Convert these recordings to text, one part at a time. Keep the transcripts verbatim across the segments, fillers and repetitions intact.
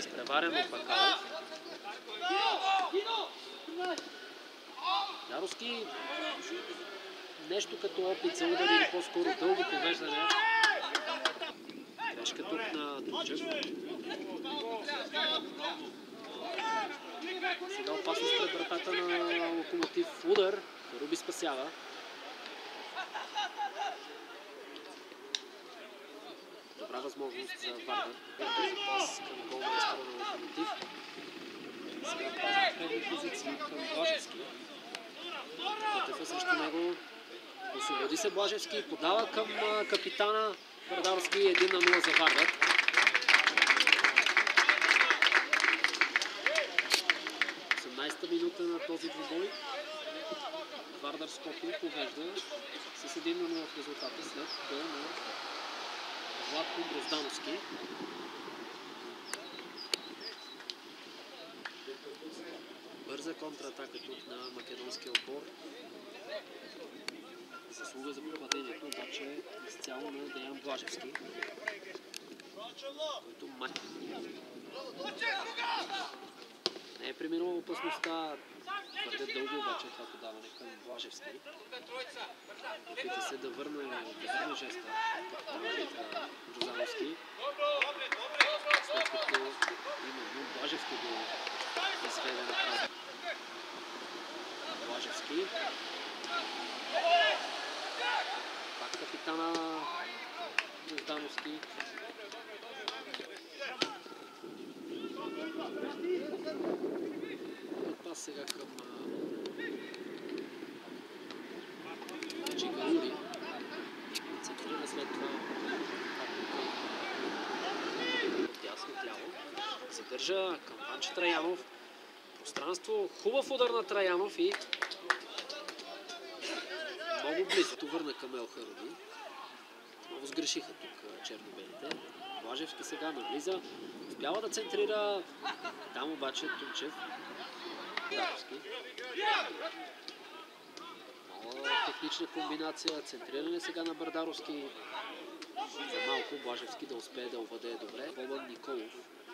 Изпреварен от Бакалов. Даровски нещо като опит за удар или по-скоро дълго повеждане. Грешка тук на Тунчев. Сега опасност пред вратата на Локомотив. Удар. Руби спасява. Добра възможност за Вардар. Пас към голмайстора на Локомотив. Сега пазят предни позиции към Блажевски. Котев е срещу него. Освободи се Блажевски. Подава към капитана Бардарски. един на нула за Вардар. осемнадесета минута на този двубой. Вардар Скопие повежда с един на нула в резултата след гол на Владко Гроздановски. Бърза контратака тук на македонския отбор. Заслуга за попадението, обаче изцяло на Деян Блажевски, който май не е преминала опасността. Твърде дълго обаче това подаване към Блажевски. Опита се да върне, да върне жеста капитана Гроздановски, след като именно Блажевски го изведе направо. Блажевски. Пак капитана Гроздановски. Пас сега към Чигарури. Центрира след това дясно тяло. Задържа към Панчо Траянов. Пространство. Хубав удар на Траянов и много близо. Върна към Ел Харуди. Много сгрешиха тук черно-белите. Блажевски сега навлиза. Успява да центрира. Там обаче Тунчев. Даровски. Мала технична комбинация. Центриране сега на Бардаровски. За малко Блажевски да успее да овладее добре. Бобан Николов.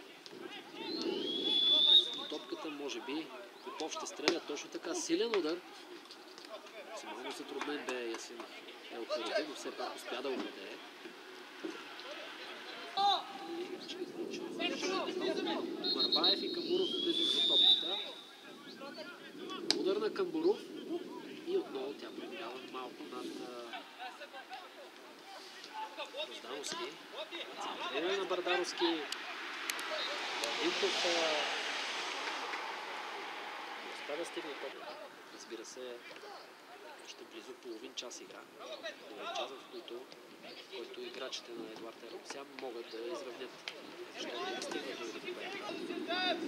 Топката може би Попов ще стреля точно така. Силен удар. Максимално затруднен бе Ясин Ел Харуди, но все пак успя да овладее. Марбаев и Камбуров близо до топката. Удар на Камбуров и отново тя преминава малко над Гроздановски. Центриране на Бардаровски. Динков успя да стигне топката. Разбира се, още близо половин час игра. Половин час, в който, който играчите на Едуард Еропсян могат да изравнят, защото не стигнат дори да победят.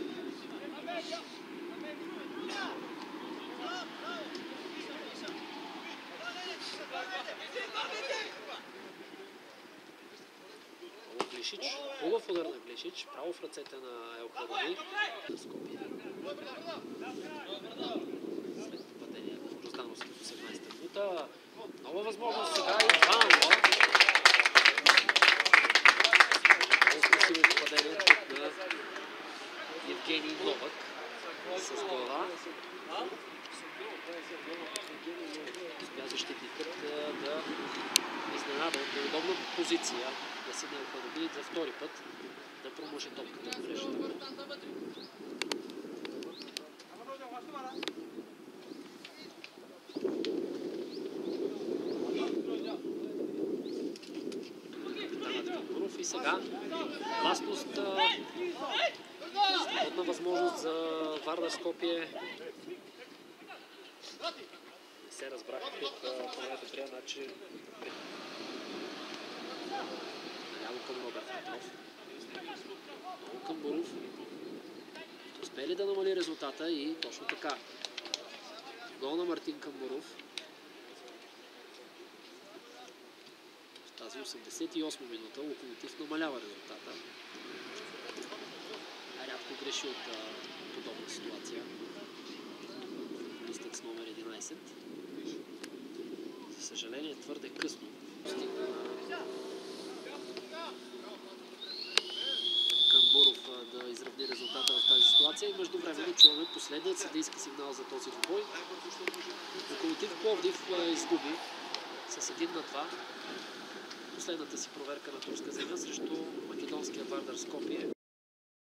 Глишич, хубав удар на Глишич, право в ръцете на Ел Харуди. Скопие. След попадение на Гроздановски в осемнадесета минута. Нова възможност сега и два на нула. Много красиво попадение тук на Евгений Новак с глава. Успя защитникът да изненада от неудобна позиция да се Ел Харуди за втори път да промъже топката в мрежата. И сега опасност, страхотна възможност за Вардар Скопие. Не се разбрах тук по най-добрия начин. Наляво към Роберт Петров. Много към Буров. Успели да намали резултата и точно така. Гол на Мартин Камбуров. В тази осемдесет и осма минута Локомотив намалява резултата. Рядко греши от а, подобна ситуация. Листът с номер единадесет. За съжаление твърде късно стигна Камбуров да изравне ситуация и междувременно чуваме последният съдийски сигнал за този двубой. Локомотив Пловдив изгуби с един на два последната си проверка на турска земя срещу македонския Вардар Скопие.